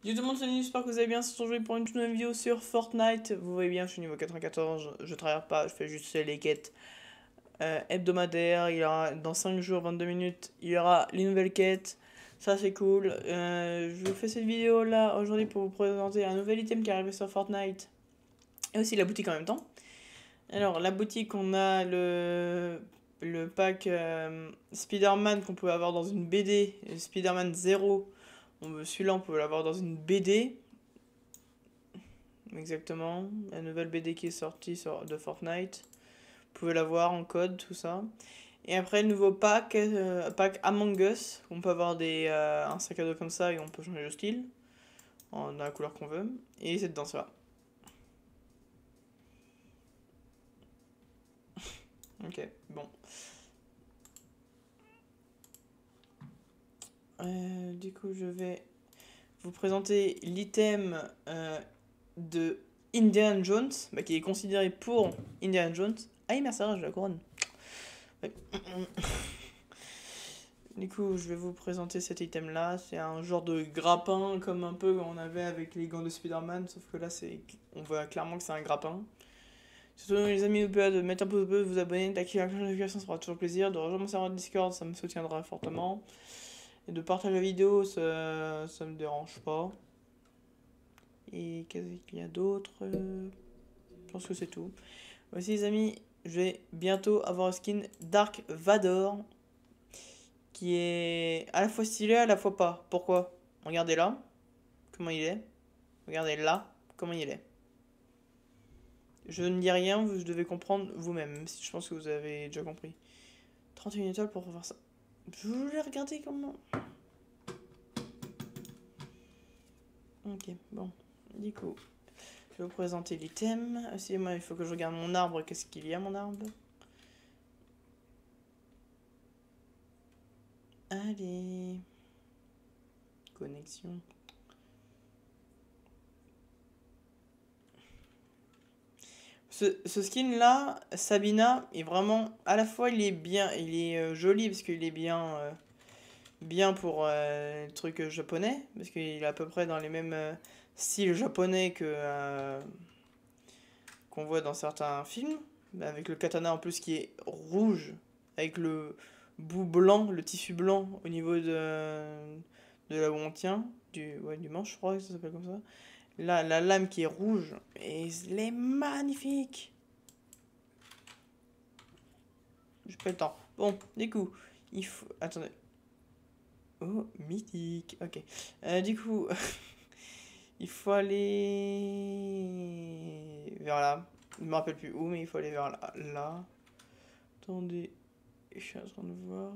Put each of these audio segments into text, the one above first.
Yo tout le monde, salut, j'espère que vous allez bien. C'est aujourd'hui pour une toute nouvelle vidéo sur Fortnite. Vous voyez bien, je suis niveau 94, je travaille pas, je fais juste les quêtes hebdomadaires. Il y aura dans 5 jours, 22 minutes, il y aura les nouvelles quêtes. Ça c'est cool. Je vous fais cette vidéo là aujourd'hui pour vous présenter un nouvel item qui est arrivé sur Fortnite. Et aussi la boutique en même temps. Alors la boutique, on a le pack Spider-Man qu'on pouvait avoir dans une BD, Spider-Man 0. Celui-là, on peut l'avoir dans une BD. Exactement. La nouvelle BD qui est sortie de Fortnite. Vous pouvez l'avoir en code, tout ça. Et après, le nouveau pack Among Us. On peut avoir un sac à dos comme ça et on peut changer le style. Dans la couleur qu'on veut. Et c'est dedans ça. Ok, bon. Du coup, je vais vous présenter l'item de Indiana Jones, qui est considéré pour Indiana Jones. Ah, merci, je la couronne. Ouais. Du coup, je vais vous présenter cet item là. C'est un genre de grappin, comme un peu on avait avec les gants de Spider-Man, sauf que là, on voit clairement que c'est un grappin. Surtout, les amis, n'oubliez pas de mettre un pouce bleu, de vous abonner, d'activer la cloche de notification, ça fera toujours plaisir. De rejoindre mon serveur Discord, ça me soutiendra fortement. Et de partager la vidéo, ça me dérange pas. Et qu'est-ce qu'il y a d'autre Je pense que c'est tout. Voici les amis, je vais bientôt avoir un skin Dark Vador qui est à la fois stylé, à la fois pas. Pourquoi? Regardez là, comment il est. Regardez là, comment il est. Je ne dis rien, vous devez comprendre vous-même, même si je pense que vous avez déjà compris. 31 étoiles pour refaire ça. Je voulais regarder comment. Ok, bon. Du coup, je vais vous présenter l'item. Excusez-moi, il faut que je regarde mon arbre. Qu'est-ce qu'il y a, mon arbre? Allez. Connexion. Ce skin là, Sabina, est vraiment. À la fois, il est bien. Il est joli parce qu'il est bien pour le truc japonais. Parce qu'il est à peu près dans les mêmes styles japonais qu'on voit dans certains films. Avec le katana en plus qui est rouge. Avec le bout blanc, le tissu blanc au niveau de là où on tient. Du manche, je crois que ça s'appelle comme ça. Là, la lame qui est rouge, et elle est magnifique. J'ai pas le temps. Bon, du coup, il faut... Attendez. Oh, mythique. Ok. Du coup, il faut aller vers là. Je me rappelle plus où, mais il faut aller vers là. Là. Attendez. Je suis en train de voir.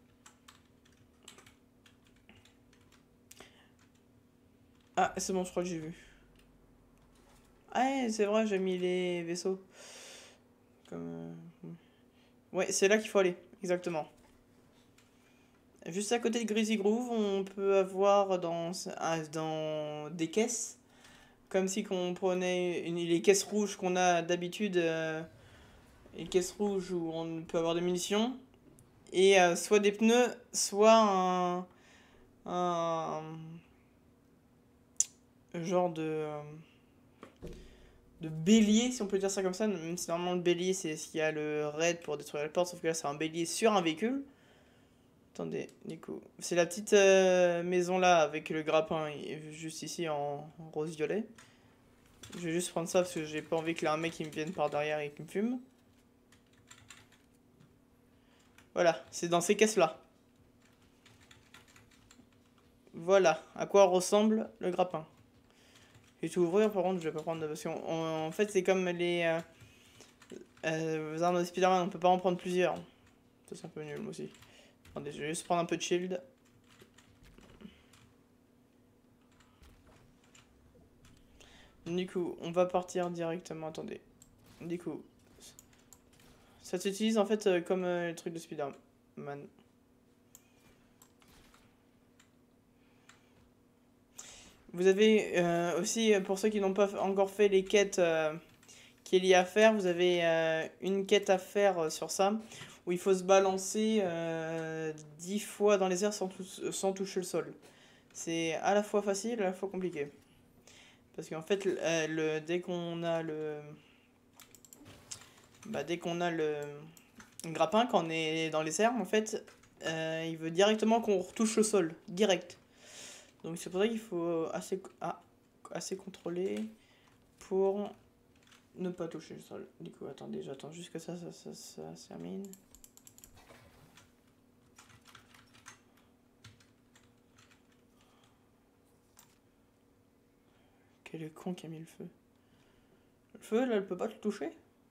Ah, c'est bon, je crois que j'ai vu. Ah, c'est vrai, j'ai mis les vaisseaux. Comme... Ouais, c'est là qu'il faut aller. Exactement. Juste à côté de Greasy Groove, on peut avoir dans des caisses, comme si on prenait les caisses rouges qu'on a d'habitude, les caisses rouges où on peut avoir des munitions, et soit des pneus, soit un genre de bélier, si on peut dire ça comme ça, même si normalement le bélier c'est ce qu'il y a le raid pour détruire la porte, sauf que là c'est un bélier sur un véhicule. Attendez, du coup, c'est la petite maison là avec le grappin juste ici en rose-violet. Je vais juste prendre ça parce que j'ai pas envie qu'il y ait un mec qui me vienne par derrière et qui me fume. Voilà, c'est dans ces caisses là. Voilà à quoi ressemble le grappin. Je vais tout ouvrir, par contre je vais pas prendre parce qu'en fait c'est comme les armes de Spider-Man, on peut pas en prendre plusieurs. Ça c'est un peu nul moi aussi. Attendez, je vais juste prendre un peu de shield. Du coup, on va partir directement. Attendez. Du coup, ça s'utilise en fait comme le truc de Spider-Man. Vous avez aussi, pour ceux qui n'ont pas encore fait les quêtes qu'il y a à faire, vous avez une quête à faire sur ça, où il faut se balancer 10 fois dans les airs sans toucher le sol. C'est à la fois facile, à la fois compliqué. Parce qu'en fait, dès qu'on a le... dès qu'on a le grappin, quand on est dans les airs, en fait, il veut directement qu'on retouche le sol. Direct. Donc c'est pour ça qu'il faut assez contrôler pour ne pas toucher le sol. Du coup, attendez, j'attends juste que ça se termine. Quel est le con qui a mis le feu? Le feu, là, elle peut pas le toucher?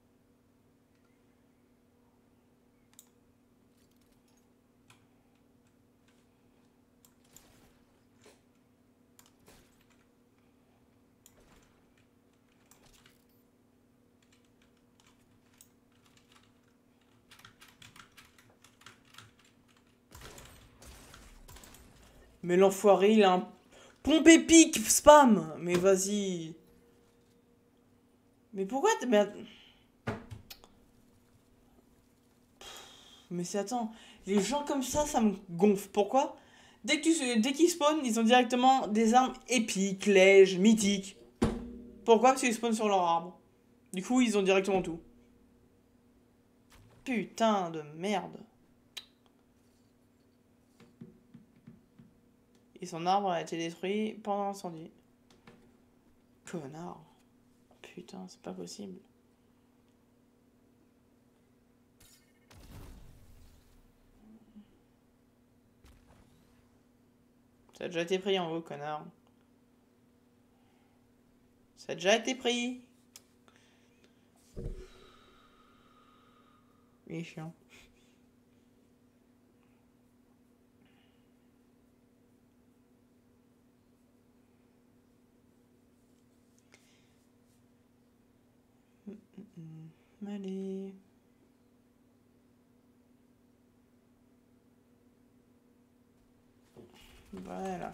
Mais l'enfoiré, il a un pompe épique spam. Mais vas-y. Mais pourquoi mais c'est attends, les gens comme ça me gonfle. Pourquoi? Dès qu'ils spawnent, ils ont directement des armes épiques, lèges, mythiques. Pourquoi? Parce qu'ils spawnent sur leur arbre. Du coup, ils ont directement tout. Putain de merde. Et son arbre a été détruit pendant l'incendie. Connard. Putain, c'est pas possible. Ça a déjà été pris en haut, connard. Ça a déjà été pris. Il est chiant. Allez. Voilà.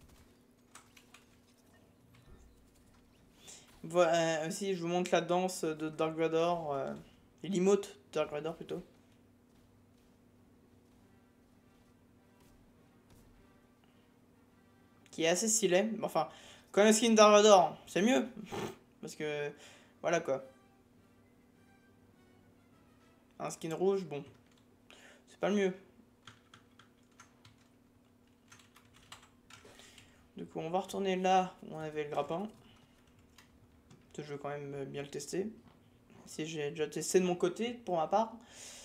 Voilà, aussi, je vous montre la danse de Dark Vador. L'emote de Dark Vador plutôt. Qui est assez stylé. Enfin, quand le skin Dark Vador, c'est mieux. Parce que, voilà quoi. Un skin rouge, bon. C'est pas le mieux. Du coup, on va retourner là où on avait le grappin. Je veux quand même bien le tester. Si j'ai déjà testé de mon côté, pour ma part.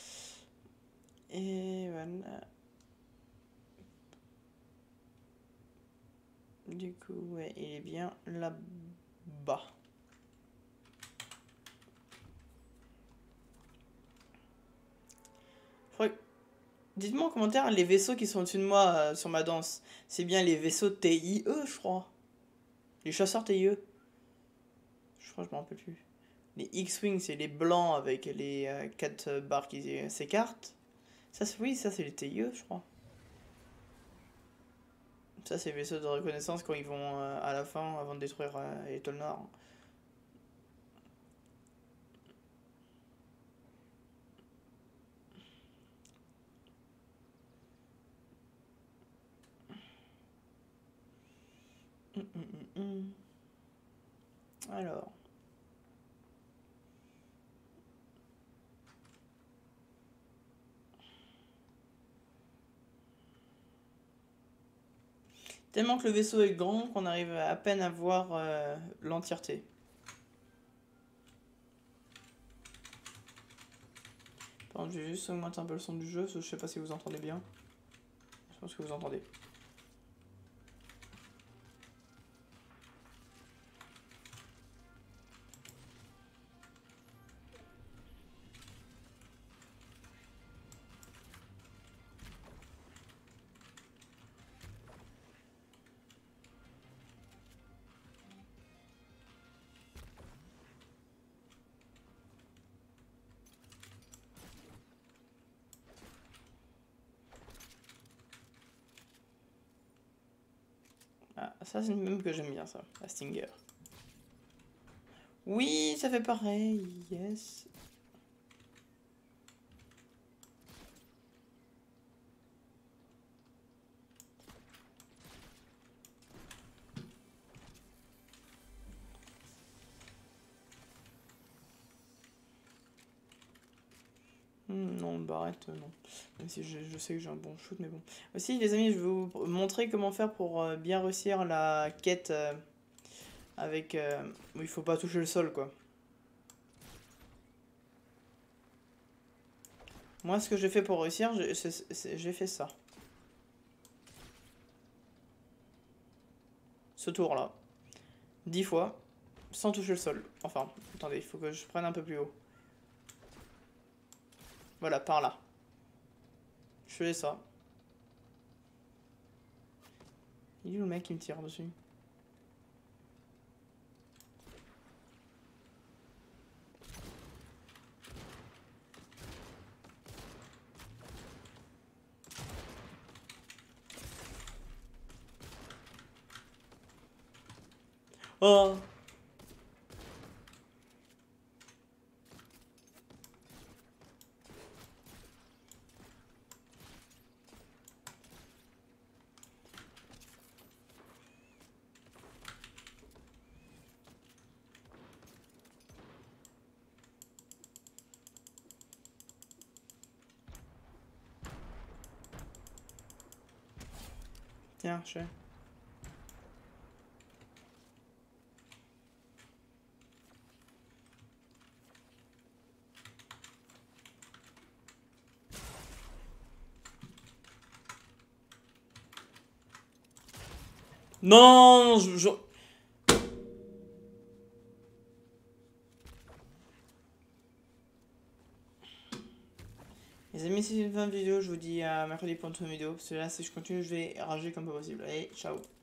Et voilà. Du coup, ouais, il est bien là-bas. Dites-moi en commentaire les vaisseaux qui sont au-dessus de moi sur ma danse. C'est bien les vaisseaux TIE, je crois. Les chasseurs TIE. Je crois, je me rappelle plus. Les X-Wing, c'est les blancs avec les 4 barres qui s'écartent. Ça, oui, ça c'est les TIE, je crois. Ça, c'est les vaisseaux de reconnaissance quand ils vont à la fin avant de détruire l'étoile noire. Alors. Tellement que le vaisseau est grand qu'on arrive à peine à voir l'entièreté. Par contre, je vais juste augmenter un peu le son du jeu, parce que je sais pas si vous entendez bien. Je pense que vous entendez. Ah, ça c'est même que j'aime bien ça, la Stinger. Oui, ça fait pareil, yes. Non, barrette, non. Même si je sais que j'ai un bon shoot, mais bon. Aussi, les amis, je vais vous montrer comment faire pour bien réussir la quête avec... où il faut pas toucher le sol, quoi. Moi, ce que j'ai fait pour réussir, j'ai fait ça. Ce tour-là. 10 fois, sans toucher le sol. Enfin, attendez, il faut que je prenne un peu plus haut. Voilà, par là. Je fais ça. Il est où le mec qui me tire dessus? Oh! Tiens, je fais. Non, Les amis, c'est une fin de vidéo, je vous dis à mercredi pour une nouvelle vidéo. Parce que là, si je continue, je vais rager comme pas possible. Allez, ciao.